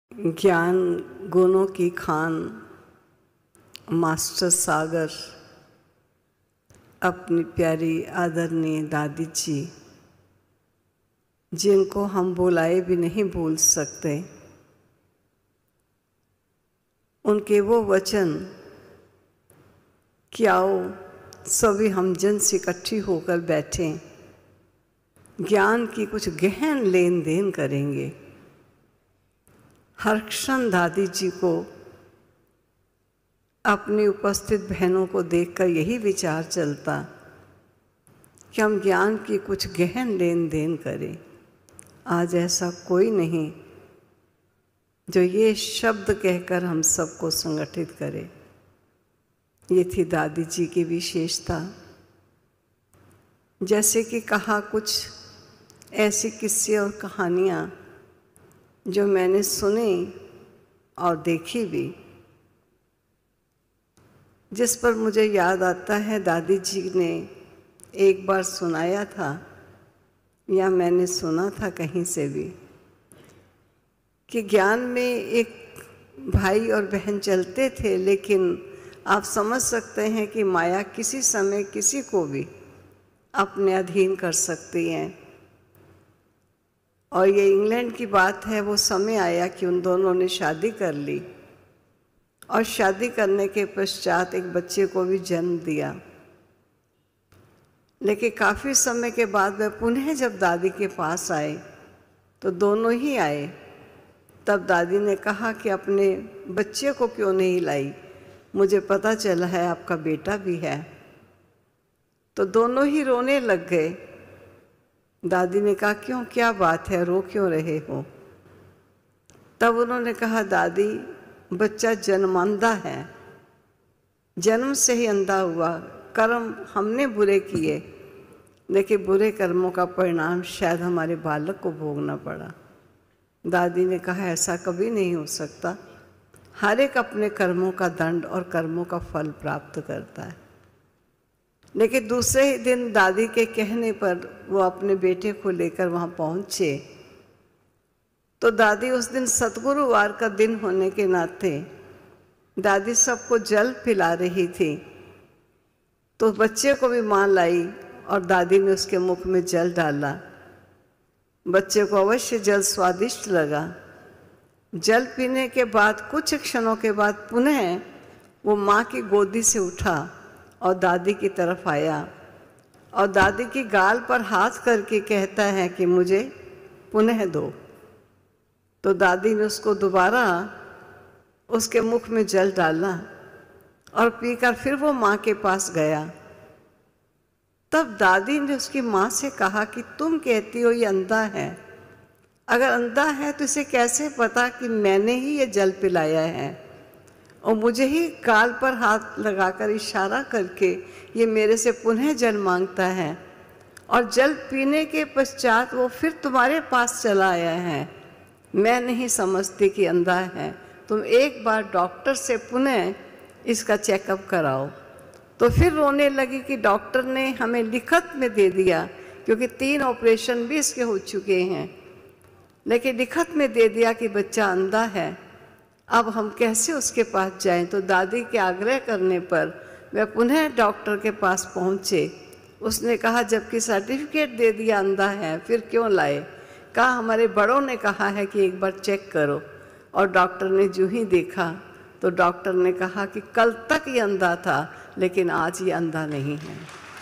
ज्ञान गुणों की खान मास्टर सागर अपनी प्यारी आदरणीय दादी जी, जिनको हम बुलाए भी नहीं भूल सकते, उनके वो वचन कि आओ सभी हम जन से इकट्ठी होकर बैठें, ज्ञान की कुछ गहन लेन देन करेंगे। हर क्षण दादी जी को अपनी उपस्थित बहनों को देखकर यही विचार चलता कि हम ज्ञान की कुछ गहन लेन देन करें। आज ऐसा कोई नहीं जो ये शब्द कहकर हम सबको संगठित करे। ये थी दादी जी की विशेषता। जैसे कि कहा, कुछ ऐसे किस्से और कहानियाँ जो मैंने सुनी और देखी भी, जिस पर मुझे याद आता है दादी जी ने एक बार सुनाया था या मैंने सुना था कहीं से भी, कि ज्ञान में एक भाई और बहन चलते थे, लेकिन आप समझ सकते हैं कि माया किसी समय किसी को भी अपने अधीन कर सकती है। और ये इंग्लैंड की बात है। वो समय आया कि उन दोनों ने शादी कर ली और शादी करने के पश्चात एक बच्चे को भी जन्म दिया। लेकिन काफ़ी समय के बाद वह पुनः जब दादी के पास आए तो दोनों ही आए। तब दादी ने कहा कि अपने बच्चे को क्यों नहीं लाई, मुझे पता चला है आपका बेटा भी है। तो दोनों ही रोने लग गए। दादी ने कहा, क्यों, क्या बात है, रो क्यों रहे हो? तब उन्होंने कहा, दादी बच्चा जन्मांधा है, जन्म से ही अंधा हुआ। कर्म हमने बुरे किए, लेकिन बुरे कर्मों का परिणाम शायद हमारे बालक को भोगना पड़ा। दादी ने कहा, ऐसा कभी नहीं हो सकता। हर एक अपने कर्मों का दंड और कर्मों का फल प्राप्त करता है। लेकिन दूसरे ही दिन दादी के कहने पर वो अपने बेटे को लेकर वहाँ पहुँचे। तो दादी उस दिन सतगुरुवार का दिन होने के नाते दादी सबको जल पिला रही थी। तो बच्चे को भी माँ लाई और दादी ने उसके मुख में जल डाला। बच्चे को अवश्य जल स्वादिष्ट लगा। जल पीने के बाद कुछ क्षणों के बाद पुनः वो माँ की गोदी से उठा और दादी की तरफ आया और दादी की गाल पर हाथ करके कहता है कि मुझे पुनः दो। तो दादी ने उसको दोबारा उसके मुख में जल डाला और पीकर फिर वो माँ के पास गया। तब दादी ने उसकी माँ से कहा कि तुम कहती हो ये अंधा है, अगर अंधा है तो इसे कैसे पता कि मैंने ही ये जल पिलाया है और मुझे ही गाल पर हाथ लगाकर इशारा करके ये मेरे से पुनः जल मांगता है, और जल पीने के पश्चात वो फिर तुम्हारे पास चला आया है। मैं नहीं समझती कि अंधा है, तुम एक बार डॉक्टर से पुनः इसका चेकअप कराओ। तो फिर रोने लगी कि डॉक्टर ने हमें लिखत में दे दिया, क्योंकि 3 ऑपरेशन भी इसके हो चुके हैं, लेकिन लिखत में दे दिया कि बच्चा अंधा है। अब हम कैसे उसके पास जाएं? तो दादी के आग्रह करने पर वह पुनः डॉक्टर के पास पहुँचे। उसने कहा, जबकि सर्टिफिकेट दे दिया अंधा है, फिर क्यों लाए? कहा, हमारे बड़ों ने कहा है कि एक बार चेक करो। और डॉक्टर ने जो ही देखा तो डॉक्टर ने कहा कि कल तक ये अंधा था, लेकिन आज ये अंधा नहीं है।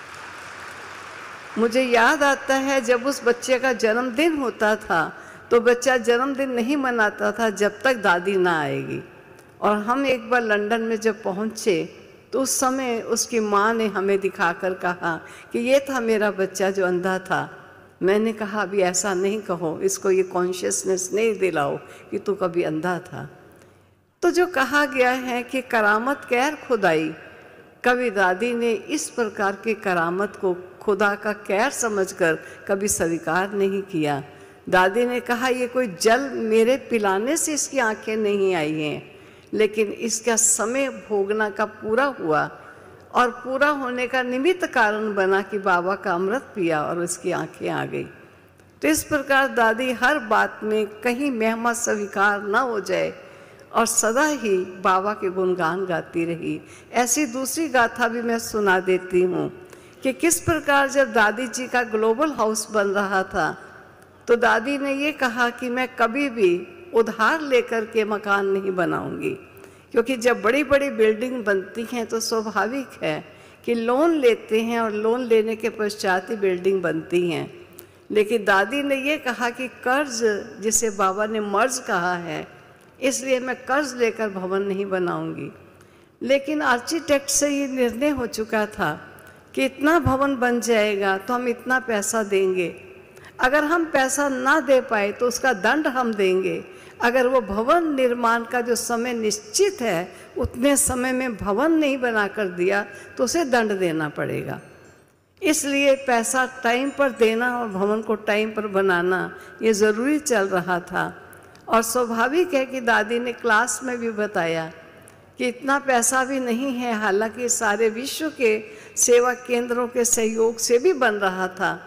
मुझे याद आता है जब उस बच्चे का जन्मदिन होता था तो बच्चा जन्मदिन नहीं मनाता था जब तक दादी ना आएगी। और हम एक बार लंदन में जब पहुँचे तो उस समय उसकी माँ ने हमें दिखाकर कहा कि ये था मेरा बच्चा जो अंधा था। मैंने कहा, अभी ऐसा नहीं कहो, इसको ये कॉन्शियसनेस नहीं दिलाओ कि तू कभी अंधा था। तो जो कहा गया है कि करामत कैर खुदाई, कभी दादी ने इस प्रकार की करामत को खुदा का कैर समझकर कभी स्वीकार नहीं किया। दादी ने कहा, ये कोई जल मेरे पिलाने से इसकी आंखें नहीं आई हैं, लेकिन इसका समय भोगना का पूरा हुआ और पूरा होने का निमित्त कारण बना कि बाबा का अमृत पिया और उसकी आंखें आ गई। तो इस प्रकार दादी हर बात में कहीं महिमा स्वीकार ना हो जाए और सदा ही बाबा के गुणगान गाती रही। ऐसी दूसरी गाथा भी मैं सुना देती हूँ कि किस प्रकार जब दादी जी का ग्लोबल हाउस बन रहा था तो दादी ने ये कहा कि मैं कभी भी उधार लेकर के मकान नहीं बनाऊंगी, क्योंकि जब बड़ी बड़ी बिल्डिंग बनती हैं तो स्वाभाविक है कि लोन लेते हैं और लोन लेने के पश्चात ही बिल्डिंग बनती हैं। लेकिन दादी ने ये कहा कि कर्ज, जिसे बाबा ने मर्ज कहा है, इसलिए मैं कर्ज लेकर भवन नहीं बनाऊंगी। लेकिन आर्किटेक्ट से ये निर्णय हो चुका था कि इतना भवन बन जाएगा तो हम इतना पैसा देंगे, अगर हम पैसा ना दे पाए तो उसका दंड हम देंगे। अगर वो भवन निर्माण का जो समय निश्चित है उतने समय में भवन नहीं बना कर दिया तो उसे दंड देना पड़ेगा। इसलिए पैसा टाइम पर देना और भवन को टाइम पर बनाना ये ज़रूरी चल रहा था। और स्वाभाविक है कि दादी ने क्लास में भी बताया कि इतना पैसा भी नहीं है, हालांकि सारे विश्व के सेवा केंद्रों के सहयोग से भी बन रहा था।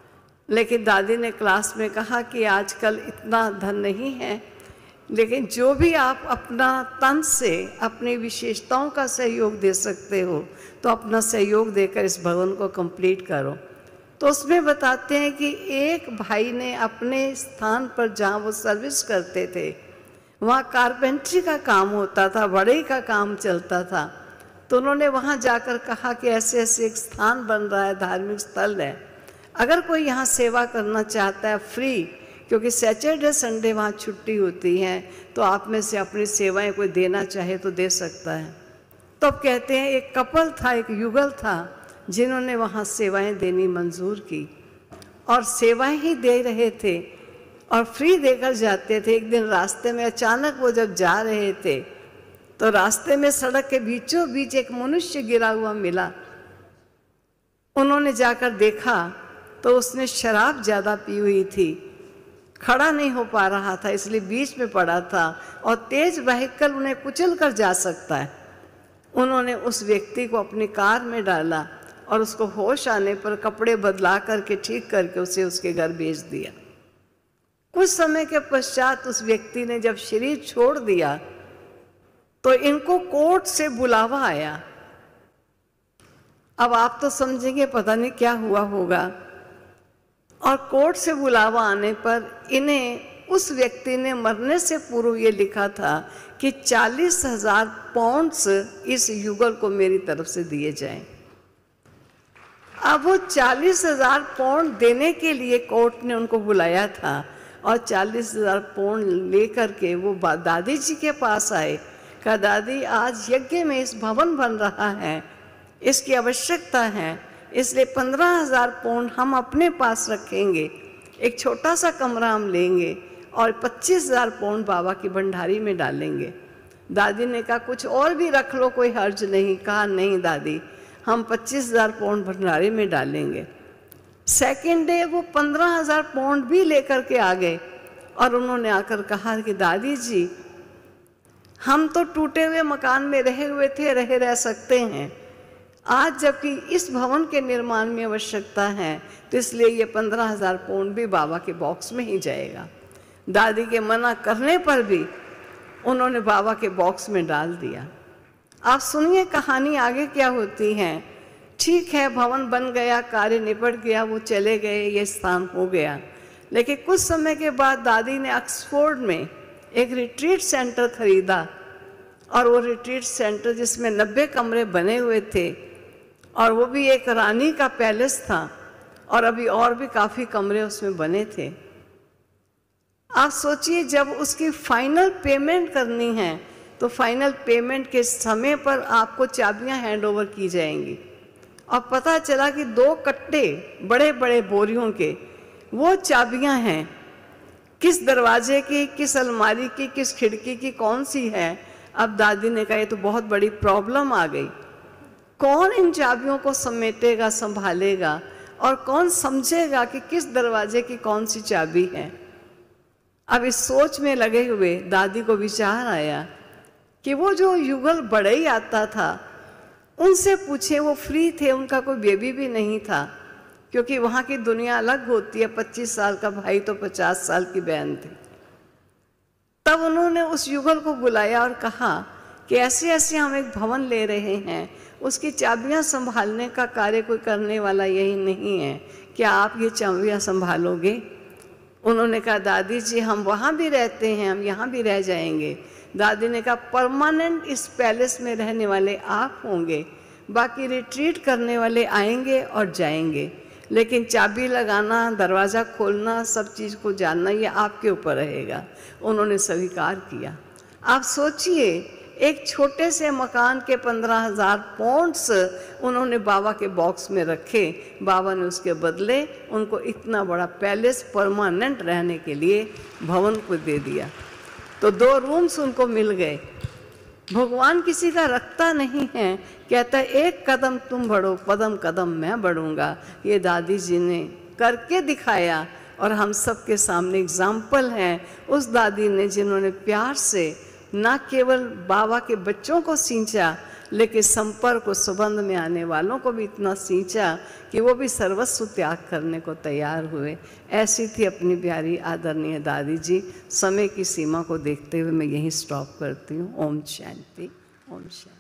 लेकिन दादी ने क्लास में कहा कि आजकल इतना धन नहीं है, लेकिन जो भी आप अपना तन से अपनी विशेषताओं का सहयोग दे सकते हो तो अपना सहयोग देकर इस भवन को कंप्लीट करो। तो उसमें बताते हैं कि एक भाई ने अपने स्थान पर जहाँ वो सर्विस करते थे वहाँ कारपेंट्री का काम होता था, बढ़ई का काम चलता था। तो उन्होंने वहाँ जाकर कहा कि ऐसे ऐसे एक स्थान बन रहा है, धार्मिक स्थल है, अगर कोई यहाँ सेवा करना चाहता है फ्री, क्योंकि सैटरडे संडे वहाँ छुट्टी होती है, तो आप में से अपनी सेवाएं कोई देना चाहे तो दे सकता है। तो अब कहते हैं एक कपल था, एक युगल था, जिन्होंने वहाँ सेवाएं देनी मंजूर की और सेवाएं ही दे रहे थे और फ्री देकर जाते थे। एक दिन रास्ते में अचानक वो जब जा रहे थे तो रास्ते में सड़क के बीचों बीच एक मनुष्य गिरा हुआ मिला। उन्होंने जाकर देखा तो उसने शराब ज़्यादा पी हुई थी, खड़ा नहीं हो पा रहा था, इसलिए बीच में पड़ा था और तेज व्हीकल उन्हें कुचल कर जा सकता है। उन्होंने उस व्यक्ति को अपनी कार में डाला और उसको होश आने पर कपड़े बदला करके ठीक करके उसे उसके घर भेज दिया। कुछ समय के पश्चात उस व्यक्ति ने जब शरीर छोड़ दिया तो इनको कोर्ट से बुलावा आया। अब आप तो समझेंगे पता नहीं क्या हुआ होगा। और कोर्ट से बुलावा आने पर इन्हें उस व्यक्ति ने मरने से पूर्व ये लिखा था कि 40,000 पाउंड्स इस युगल को मेरी तरफ से दिए जाएं। अब वो 40,000 पाउंड देने के लिए कोर्ट ने उनको बुलाया था और 40,000 पाउंड लेकर के वो दादी जी के पास आए। कहा, दादी आज यज्ञ में इस भवन बन रहा है, इसकी आवश्यकता है, इसलिए 15,000 पाउंड हम अपने पास रखेंगे, एक छोटा सा कमरा हम लेंगे और 25,000 पाउंड बाबा की भंडारी में डालेंगे। दादी ने कहा कुछ और भी रख लो, कोई हर्ज नहीं। कहा नहीं दादी, हम 25,000 पाउंड भंडारी में डालेंगे। सेकेंड डे वो 15,000 पाउंड भी लेकर के आ गए और उन्होंने आकर कहा कि दादी जी हम तो टूटे हुए मकान में रहे हुए थे, रह सकते हैं, आज जबकि इस भवन के निर्माण में आवश्यकता है तो इसलिए ये 15,000 पाउंड भी बाबा के बॉक्स में ही जाएगा। दादी के मना करने पर भी उन्होंने बाबा के बॉक्स में डाल दिया। आप सुनिए कहानी आगे क्या होती है। ठीक है, भवन बन गया, कार्य निपट गया, वो चले गए, ये स्थान हो गया। लेकिन कुछ समय के बाद दादी ने ऑक्सफोर्ड में एक रिट्रीट सेंटर खरीदा और वो रिट्रीट सेंटर जिसमें 90 कमरे बने हुए थे और वो भी एक रानी का पैलेस था और अभी और भी काफ़ी कमरे उसमें बने थे। आप सोचिए जब उसकी फाइनल पेमेंट करनी है तो फाइनल पेमेंट के समय पर आपको चाबियां हैंड ओवर की जाएंगी और पता चला कि 2 कट्टे बड़े बड़े बोरियों के वो चाबियां हैं, किस दरवाजे की, किस अलमारी की, किस खिड़की की, कौन सी है। अब दादी ने कहा ये तो बहुत बड़ी प्रॉब्लम आ गई, कौन इन चाबियों को समेटेगा, संभालेगा और कौन समझेगा कि किस दरवाजे की कौन सी चाबी है। अब इस सोच में लगे हुए दादी को विचार आया कि वो जो युगल बढ़ई आता था उनसे पूछे, वो फ्री थे, उनका कोई बेबी भी नहीं था, क्योंकि वहाँ की दुनिया अलग होती है। 25 साल का भाई तो 50 साल की बहन थी। तब उन्होंने उस युगल को बुलाया और कहा कि ऐसे ऐसे हम एक भवन ले रहे हैं, उसकी चाबियां संभालने का कार्य कोई करने वाला यही नहीं है, क्या आप ये चाबियां संभालोगे? उन्होंने कहा दादी जी हम वहाँ भी रहते हैं, हम यहाँ भी रह जाएंगे। दादी ने कहा परमानेंट इस पैलेस में रहने वाले आप होंगे, बाकी रिट्रीट करने वाले आएंगे और जाएंगे, लेकिन चाबी लगाना, दरवाज़ा खोलना, सब चीज़ को जानना ये आपके ऊपर रहेगा। उन्होंने स्वीकार किया। आप सोचिए, एक छोटे से मकान के 15,000 पौंड्स उन्होंने बाबा के बॉक्स में रखे। बाबा ने उसके बदले उनको इतना बड़ा पैलेस परमानेंट रहने के लिए भवन को दे दिया। तो 2 रूम्स उनको मिल गए। भगवान किसी का रखता नहीं है, कहता है एक कदम तुम बढ़ो, कदम कदम मैं बढ़ूंगा। ये दादी जी ने करके दिखाया और हम सब के सामने एग्जाम्पल हैं उस दादी ने जिन्होंने प्यार से न केवल बाबा के बच्चों को सींचा, लेकिन संपर्क को संबंध में आने वालों को भी इतना सींचा कि वो भी सर्वस्व त्याग करने को तैयार हुए। ऐसी थी अपनी प्यारी आदरणीय दादी जी। समय की सीमा को देखते हुए मैं यहीं स्टॉप करती हूँ। ओम शांति, ओम शांति।